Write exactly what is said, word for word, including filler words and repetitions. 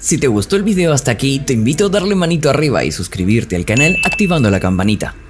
Si te gustó el video hasta aquí, te invito a darle manito arriba y suscribirte al canal activando la campanita.